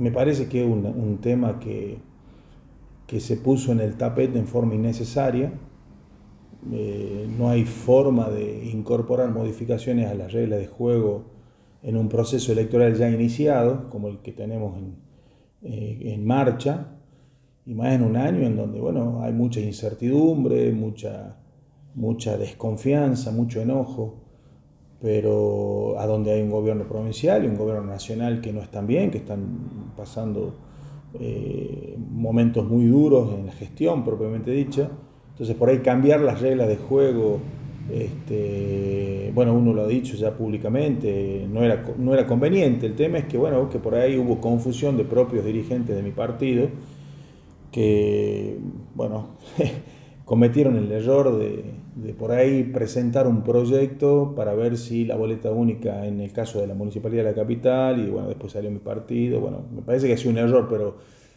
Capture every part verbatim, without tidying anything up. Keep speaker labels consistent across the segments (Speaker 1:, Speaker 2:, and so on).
Speaker 1: me parece que es un, un tema que, que se puso en el tapete en forma innecesaria. Eh, no hay forma de incorporar modificaciones a las reglas de juego en un proceso electoral ya iniciado, como el que tenemos en, eh, en marcha, y más en un año en donde, bueno, hay mucha incertidumbre, mucha, mucha desconfianza, mucho enojo, pero a donde hay un gobierno provincial y un gobierno nacional que no están bien, que están pasando eh, momentos muy duros en la gestión propiamente dicha. Entonces por ahí cambiar las reglas de juego, este, bueno, uno lo ha dicho ya públicamente, no era, no era conveniente. El tema es que, bueno, que por ahí hubo confusión de propios dirigentes de mi partido que, bueno, cometieron el error de, de por ahí presentar un proyecto para ver si la boleta única en el caso de la Municipalidad de la Capital, y bueno, después salió mi partido. Bueno, me parece que ha sido un error, pero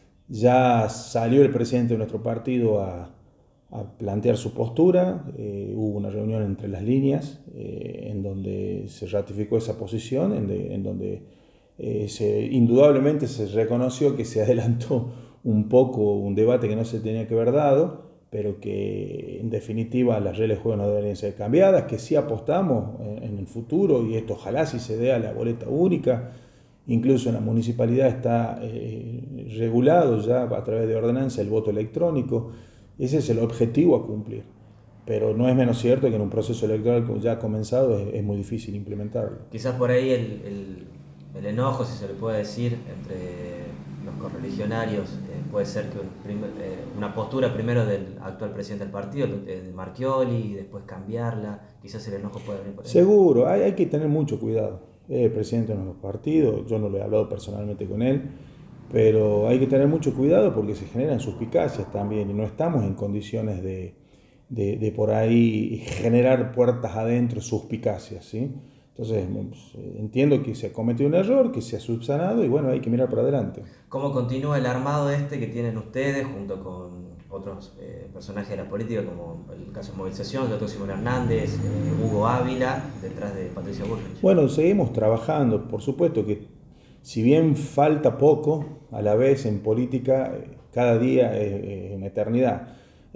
Speaker 1: ya salió el presidente de nuestro partido a, a plantear su postura. Eh, hubo una reunión entre las líneas eh, en donde se ratificó esa posición, en, de, en donde eh, se, indudablemente se reconoció que se adelantó un poco un debate que no se tenía que haber dado, pero que en definitiva las reglas de juego no deberían ser cambiadas, que sí apostamos en, en el futuro, y esto ojalá sí se dé a la boleta única. Incluso en la municipalidad está eh, regulado ya a través de ordenanza el voto electrónico. Ese es el objetivo a cumplir. Pero no es menos cierto que en un proceso electoral ya ha comenzado es, es muy difícil implementarlo.
Speaker 2: Quizás por ahí el, el, el enojo, si se le puede decir, entre los correligionarios eh, puede ser que un primer, eh, una postura primero del actual presidente del partido, de Marchioli, y después cambiarla. Quizás el enojo puede venir por ahí.
Speaker 1: Seguro, hay, hay que tener mucho cuidado. Es el presidente de nuestro partido, yo no lo he hablado personalmente con él, pero hay que tener mucho cuidado porque se generan suspicacias también y no estamos en condiciones de, de, de por ahí generar puertas adentro suspicacias, ¿sí? Entonces entiendo que se ha cometido un error, que se ha subsanado y bueno, hay que mirar para adelante.
Speaker 2: ¿Cómo continúa el armado este que tienen ustedes junto con otros eh, personajes de la política, como el caso de movilización, el doctor Simón Hernández, eh, Hugo Ávila, detrás de Patricia Bullrich?
Speaker 1: Bueno, seguimos trabajando. Por supuesto que si bien falta poco, a la vez en política cada día es una eternidad.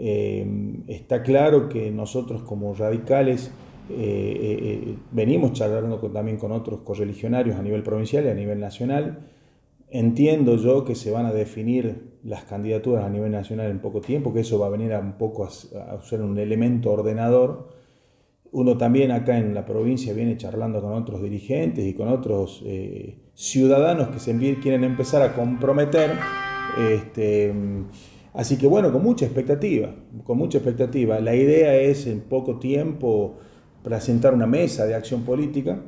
Speaker 1: Eh, está claro que nosotros como radicales eh, eh, venimos charlando con, también con otros correligionarios a nivel provincial y a nivel nacional. Entiendo yo que se van a definir las candidaturas a nivel nacional en poco tiempo, que eso va a venir a un poco a, a ser un elemento ordenador. Uno también acá en la provincia viene charlando con otros dirigentes y con otros eh, ciudadanos que se quieren empezar a comprometer. Este, así que bueno, con mucha expectativa, con mucha expectativa. La idea es en poco tiempo presentar una mesa de acción política.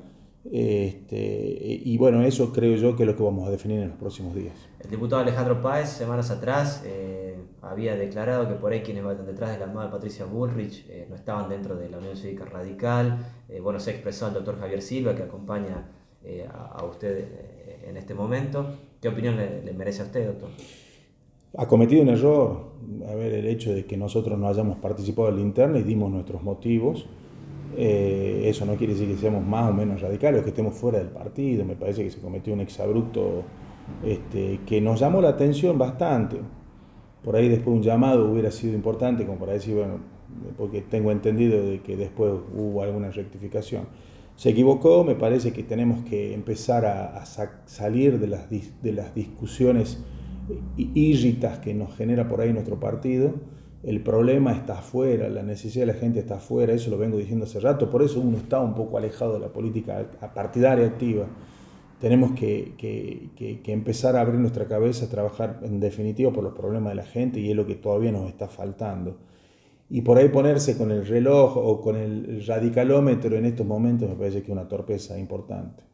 Speaker 1: Este, y bueno, eso creo yo que es lo que vamos a definir en los próximos días.
Speaker 2: El diputado Alejandro Páez, semanas atrás, eh, había declarado que por ahí quienes van detrás de la armada de Patricia Bullrich eh, no estaban dentro de la Unión Cívica Radical. Eh, bueno, se expresó el doctor Javier Silva, que acompaña eh, a, a usted eh, en este momento. ¿Qué opinión le, le merece a usted, doctor?
Speaker 1: Ha cometido un error. A ver, el hecho de que nosotros no hayamos participado en la interna y dimos nuestros motivos. Eh, eso no quiere decir que seamos más o menos radicales o que estemos fuera del partido. Me parece que se cometió un exabrupto este, que nos llamó la atención bastante. Por ahí después un llamado hubiera sido importante como para decir, bueno, porque tengo entendido de que después hubo alguna rectificación. Se equivocó, me parece que tenemos que empezar a, a salir de las, de las discusiones írritas que nos genera por ahí nuestro partido. El problema está afuera, la necesidad de la gente está afuera, eso lo vengo diciendo hace rato, por eso uno está un poco alejado de la política partidaria activa. Tenemos que, que, que, que empezar a abrir nuestra cabeza, a trabajar en definitiva por los problemas de la gente y es lo que todavía nos está faltando. Y por ahí ponerse con el reloj o con el radicalómetro en estos momentos me parece que es una torpeza importante.